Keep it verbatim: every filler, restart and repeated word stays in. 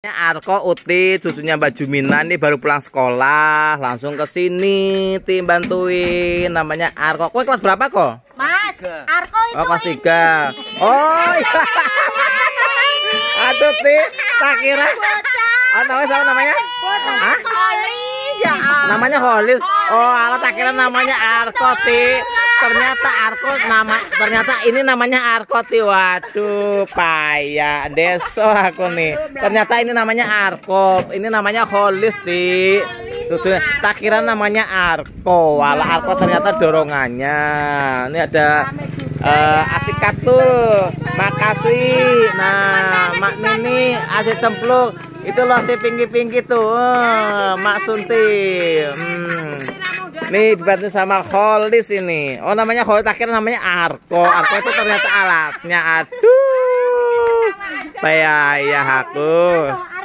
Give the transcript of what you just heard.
Arko, Uti, cucunya Mbak Jumina nih baru pulang sekolah, langsung ke sini tim bantuin. Namanya Arko. Kowe kelas berapa kok? Mas, Arko itu. Oh, kelas tiga. Oh, iya. Aduh, Ti, tak kira. Oh, namanya siapa namanya? Hah? Ya. Namanya Holil. Oh, alah tak kira namanya Arko, Ti. Ternyata Arko nama ternyata ini namanya Arko, Ti. Waduh, payah deso aku nih. Ternyata ini namanya Arko. Ini namanya Holil, Ti. Tuh, tak kira namanya Arko. Walah Arko ternyata dorongannya. Ini ada uh, asik katul, makasih. Nah, Mak Nini asik cempluk. Itu loh si pinggir-pinggir tuh, uh, Mak Sunti. Hmm. Nih dibantu sama Holis ini. Oh, namanya Holis, akhirnya namanya Arko. Arko itu ternyata alatnya. Aduh, payah ya aku.